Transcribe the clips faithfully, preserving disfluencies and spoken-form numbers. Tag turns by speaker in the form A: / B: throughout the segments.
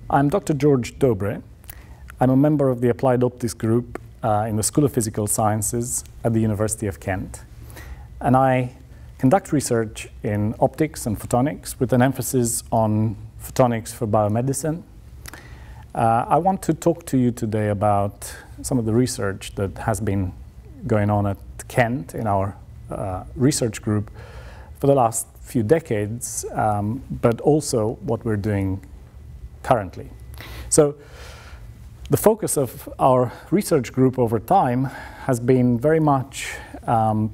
A: I'm Doctor George Dobre. I'm a member of the Applied Optics Group uh, in the School of Physical Sciences at the University of Kent. And I conduct research in optics and photonics with an emphasis on photonics for biomedicine. Uh, I want to talk to you today about some of the research that has been going on at Kent in our uh, research group for the last few decades, um, but also what we're doing currently. So the focus of our research group over time has been very much um,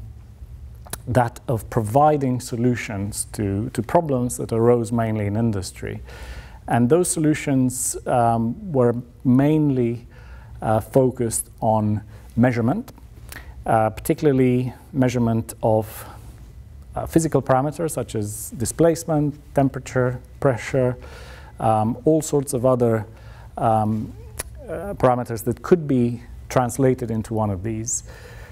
A: that of providing solutions to, to problems that arose mainly in industry. And those solutions um, were mainly uh, focused on measurement, uh, particularly measurement of uh, physical parameters such as displacement, temperature, pressure, um, all sorts of other um, uh, parameters that could be translated into one of these,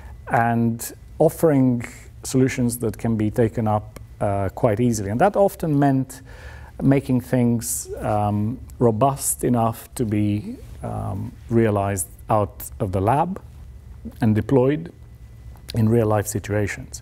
A: and offering solutions that can be taken up uh, quite easily. And that often meant making things um, robust enough to be um, realized out of the lab and deployed in real-life situations.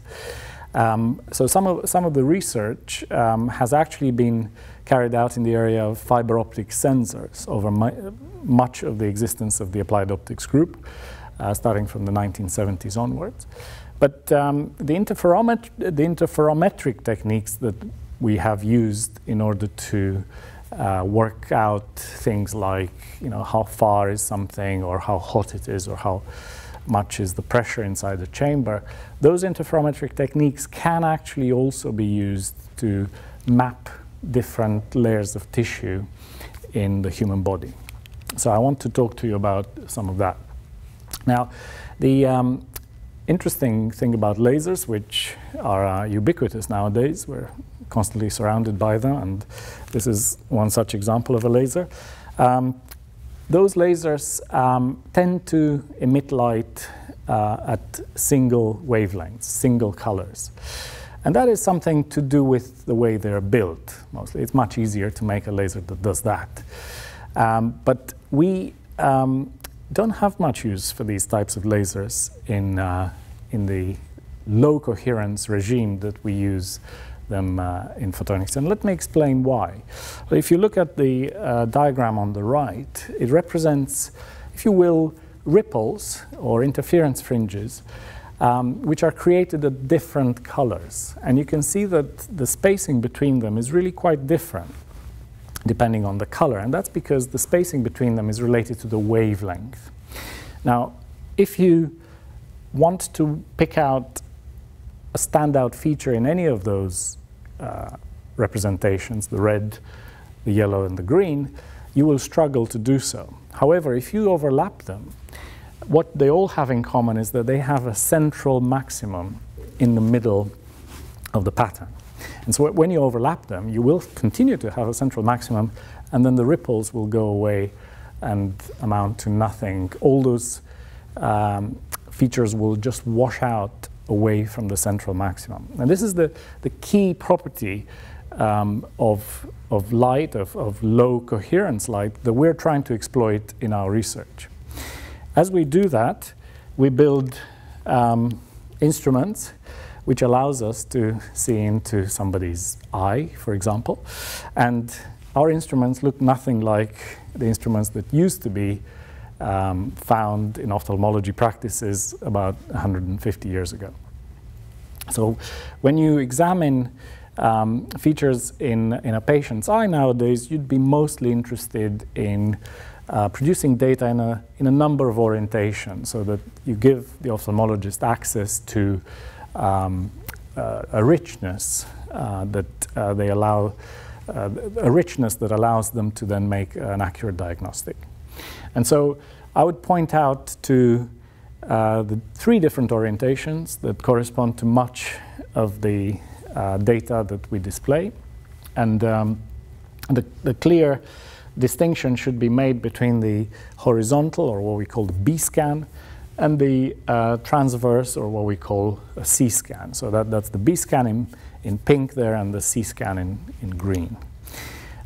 A: Um, so some of, some of the research um, has actually been carried out in the area of fiber optic sensors over much of the existence of the Applied Optics Group, uh, starting from the nineteen seventies onwards. But um, the, interferomet the interferometric techniques that we have used in order to uh, work out things like, you know, how far is something, or how hot it is, or how much is the pressure inside the chamber, those interferometric techniques can actually also be used to map different layers of tissue in the human body. So I want to talk to you about some of that. Now, the um, interesting thing about lasers, which are uh, ubiquitous nowadays, we're constantly surrounded by them, and this is one such example of a laser. Um, those lasers um, tend to emit light uh, at single wavelengths, single colors. And that is something to do with the way they're built, mostly. It's much easier to make a laser that does that. Um, but we um, don't have much use for these types of lasers in, uh, in the low coherence regime that we use them uh, in photonics. And let me explain why. Well, if you look at the uh, diagram on the right, it represents, if you will, ripples or interference fringes, um, which are created at different colors. And you can see that the spacing between them is really quite different depending on the color. And that's because the spacing between them is related to the wavelength. Now, if you want to pick out a standout feature in any of those uh, representations, the red, the yellow, and the green, you will struggle to do so. However, if you overlap them, what they all have in common is that they have a central maximum in the middle of the pattern. And so when you overlap them, you will continue to have a central maximum, and then the ripples will go away and amount to nothing. All those um, features will just wash out away from the central maximum. And this is the, the key property um, of, of light, of, of low coherence light, that we're trying to exploit in our research. As we do that, we build um, instruments which allows us to see into somebody's eye, for example. And our instruments look nothing like the instruments that used to be Um, found in ophthalmology practices about one hundred fifty years ago. So when you examine um, features in, in a patient's eye nowadays, you'd be mostly interested in uh, producing data in a, in a number of orientations, so that you give the ophthalmologist access to um, uh, a richness uh, that uh, they allow, uh, a richness that allows them to then make an accurate diagnostic. And so I would point out to uh, the three different orientations that correspond to much of the uh, data that we display. And um, the, the clear distinction should be made between the horizontal, or what we call the B scan, and the uh, transverse, or what we call a C scan. So that, that's the B scan in, in pink there, and the C scan in, in green.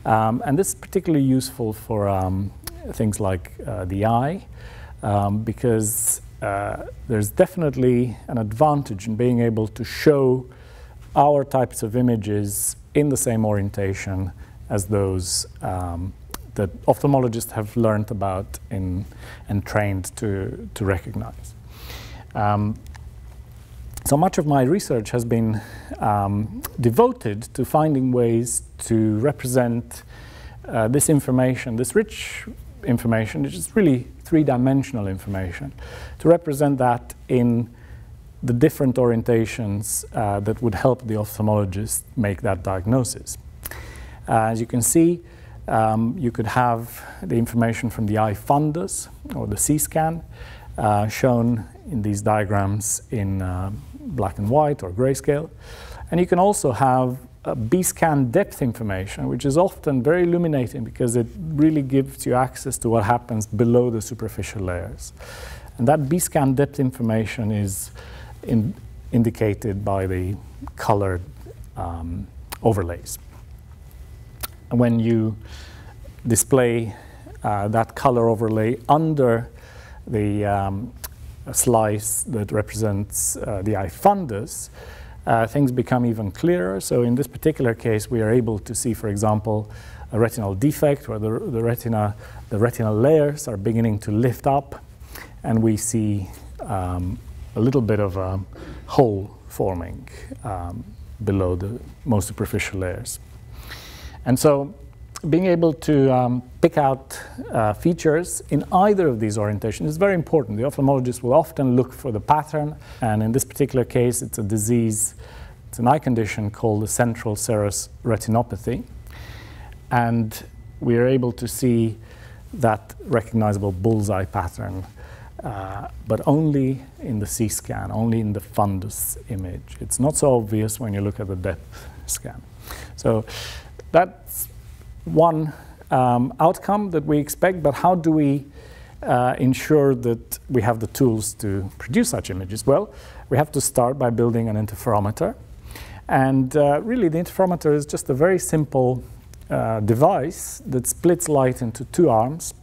A: Um, and this is particularly useful for um, things like uh, the eye, um, because uh, there's definitely an advantage in being able to show our types of images in the same orientation as those um, that ophthalmologists have learned about in, and trained to, to recognize. Um, so much of my research has been um, devoted to finding ways to represent uh, this information, this rich information, which is really three-dimensional information, to represent that in the different orientations uh, that would help the ophthalmologist make that diagnosis. Uh, as you can see, um, you could have the information from the eye fundus or the C scan uh, shown in these diagrams in uh, black and white or grayscale. And you can also have a B-scan depth information, which is often very illuminating because it really gives you access to what happens below the superficial layers. And that B-scan depth information is in indicated by the colored um, overlays. And when you display uh, that color overlay under the um, slice that represents uh, the eye fundus, uh, things become even clearer. So in this particular case, we are able to see, for example, a retinal defect where the, the retina, the retinal layers are beginning to lift up, and we see um, a little bit of a hole forming um, below the most superficial layers. And so being able to um, pick out uh, features in either of these orientations is very important. The ophthalmologist will often look for the pattern, and in this particular case, it's a disease, it's an eye condition called the central serous retinopathy. And we are able to see that recognizable bullseye pattern, uh, but only in the C scan, only in the fundus image. It's not so obvious when you look at the depth scan. So that's one um, outcome that we expect, but how do we uh, ensure that we have the tools to produce such images? Well, we have to start by building an interferometer. And uh, really, the interferometer is just a very simple uh, device that splits light into two arms,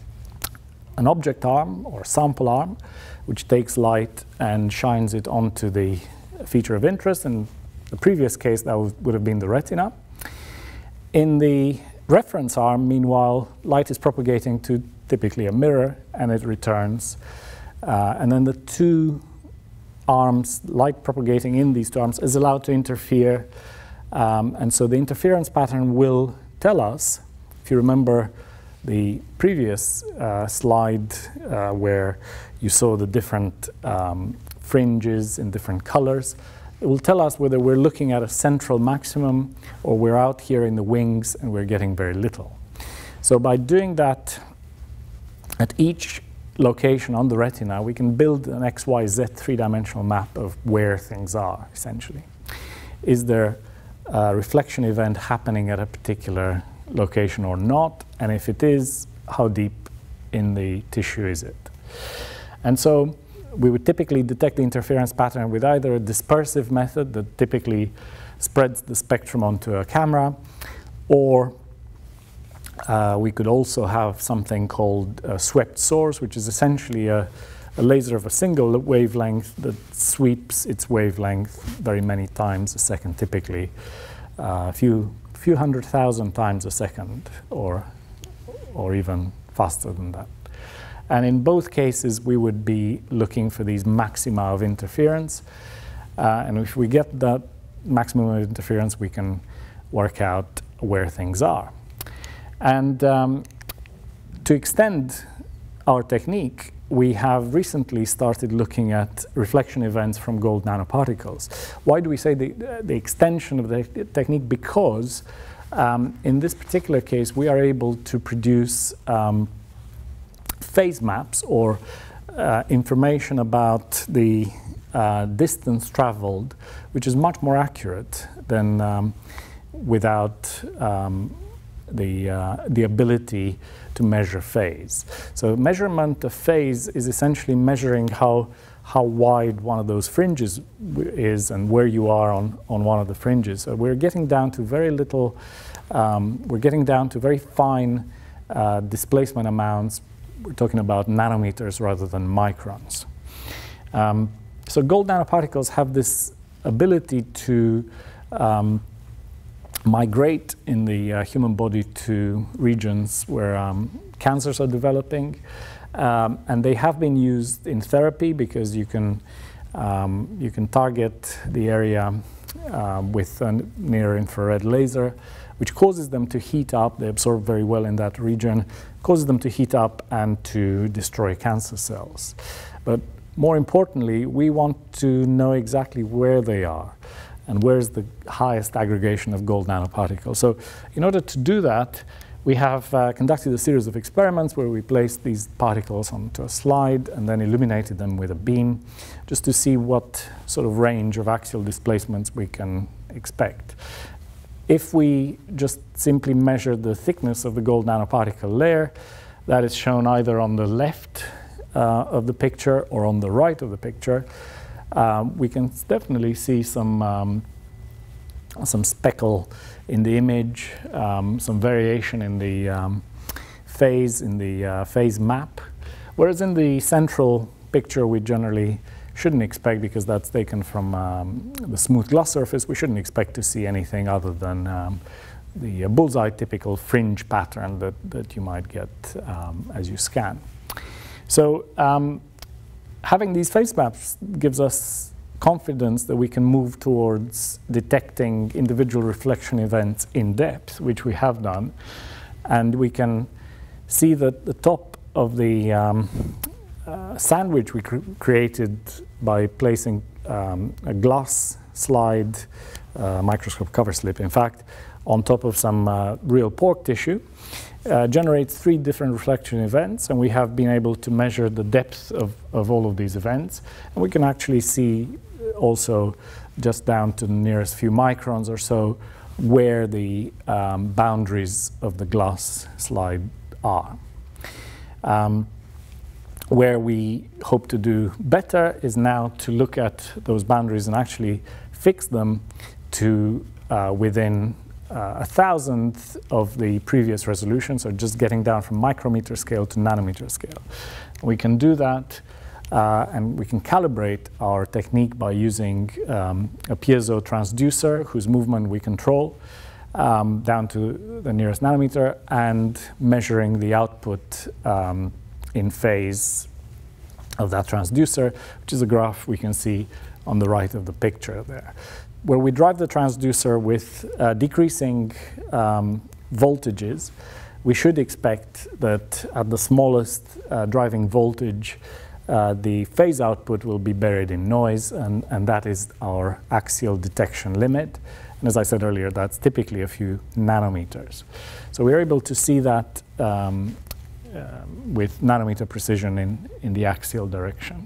A: an object arm or sample arm, which takes light and shines it onto the feature of interest. In the previous case, that would have been the retina. In the reference arm, meanwhile, light is propagating to typically a mirror, and it returns. Uh, and then the two arms, light propagating in these two arms, is allowed to interfere. Um, and so the interference pattern will tell us, if you remember the previous uh, slide uh, where you saw the different um, fringes in different colors, it will tell us whether we're looking at a central maximum or we're out here in the wings and we're getting very little. So by doing that at each location on the retina, we can build an X Y Z three-dimensional map of where things are, essentially. Is there a reflection event happening at a particular location or not? And if it is, how deep in the tissue is it? And so we would typically detect the interference pattern with either a dispersive method that typically spreads the spectrum onto a camera, or uh, we could also have something called a swept source, which is essentially a, a laser of a single wavelength that sweeps its wavelength very many times a second, typically uh, a few, few hundred thousand times a second, or, or even faster than that. And in both cases, we would be looking for these maxima of interference. Uh, and if we get that maximum of interference, we can work out where things are. And um, to extend our technique, we have recently started looking at reflection events from gold nanoparticles. Why do we say the, the extension of the technique? Because um, in this particular case, we are able to produce um, phase maps, or uh, information about the uh, distance traveled, which is much more accurate than um, without um, the, uh, the ability to measure phase. So measurement of phase is essentially measuring how, how wide one of those fringes is and where you are on, on one of the fringes. So we're getting down to very little, um, we're getting down to very fine uh, displacement amounts. We're talking about nanometers rather than microns. Um, so gold nanoparticles have this ability to um, migrate in the uh, human body to regions where um, cancers are developing. Um, and they have been used in therapy because you can, um, you can target the area uh, with a near-infrared laser, which causes them to heat up. They absorb very well in that region, causes them to heat up and to destroy cancer cells. But more importantly, we want to know exactly where they are and where's the highest aggregation of gold nanoparticles. So in order to do that, we have uh, conducted a series of experiments where we placed these particles onto a slide and then illuminated them with a beam just to see what sort of range of axial displacements we can expect. If we just simply measure the thickness of the gold nanoparticle layer, that is shown either on the left uh, of the picture or on the right of the picture, um, we can definitely see some, um, some speckle in the image, um, some variation in the um, phase, in the uh, phase map. Whereas in the central picture, we generally shouldn't expect, because that's taken from um, the smooth glass surface, we shouldn't expect to see anything other than um, the uh, bullseye typical fringe pattern that, that you might get um, as you scan. So um, having these phase maps gives us confidence that we can move towards detecting individual reflection events in depth, which we have done. And we can see that the top of the um, uh, sandwich we cr created by placing um, a glass slide, uh, microscope cover slip, in fact, on top of some uh, real pork tissue, uh, generates three different reflection events, and we have been able to measure the depth of, of all of these events. And we can actually see also just down to the nearest few microns or so where the um, boundaries of the glass slide are. Um, where we hope to do better is now to look at those boundaries and actually fix them to uh, within uh, a thousandth of the previous resolution, so just getting down from micrometer scale to nanometer scale. We can do that Uh, and we can calibrate our technique by using um, a piezo transducer whose movement we control um, down to the nearest nanometer, and measuring the output um, in phase of that transducer, which is a graph we can see on the right of the picture there. Where we drive the transducer with uh, decreasing um, voltages, we should expect that at the smallest uh, driving voltage, Uh, the phase output will be buried in noise, and, and that is our axial detection limit. And as I said earlier, that's typically a few nanometers. So we're able to see that um, uh, with nanometer precision in, in the axial direction.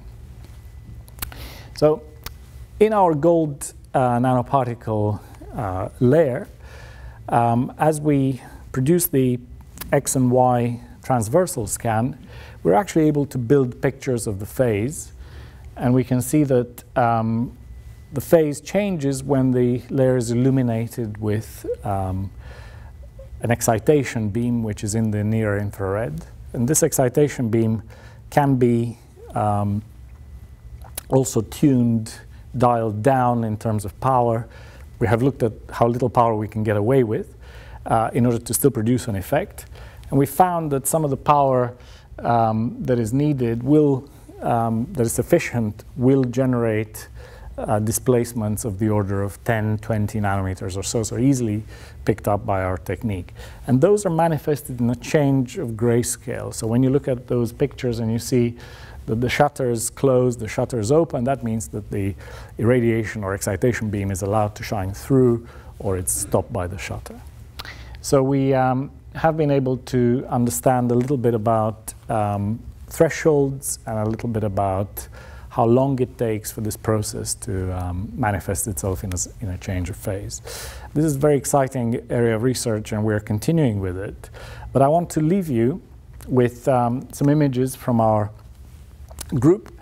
A: So in our gold uh, nanoparticle uh, layer, um, as we produce the X and Y transversal scan, we're actually able to build pictures of the phase, and we can see that um, the phase changes when the layer is illuminated with um, an excitation beam, which is in the near infrared. And this excitation beam can be um, also tuned, dialed down in terms of power. We have looked at how little power we can get away with uh, in order to still produce an effect. And we found that some of the power um, that is needed will, um, that is sufficient, will generate uh, displacements of the order of ten, twenty nanometers or so, so easily picked up by our technique. And those are manifested in a change of grayscale. So when you look at those pictures and you see that the shutter is closed, the shutter is open, that means that the irradiation or excitation beam is allowed to shine through, or it's stopped by the shutter. So we um, have been able to understand a little bit about um, thresholds and a little bit about how long it takes for this process to um, manifest itself in a, in a change of phase. This is a very exciting area of research, and we're continuing with it. But I want to leave you with um, some images from our group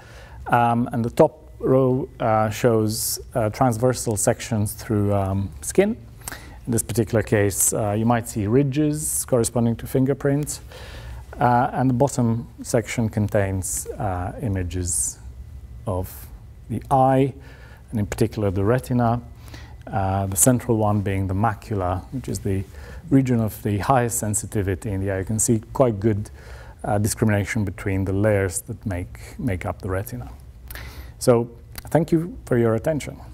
A: Um, and the top row uh, shows uh, transversal sections through um, skin. In this particular case, uh, you might see ridges corresponding to fingerprints. Uh, and the bottom section contains uh, images of the eye, and in particular the retina, uh, the central one being the macula, which is the region of the highest sensitivity in the eye. You can see quite good uh, discrimination between the layers that make, make up the retina. So thank you for your attention.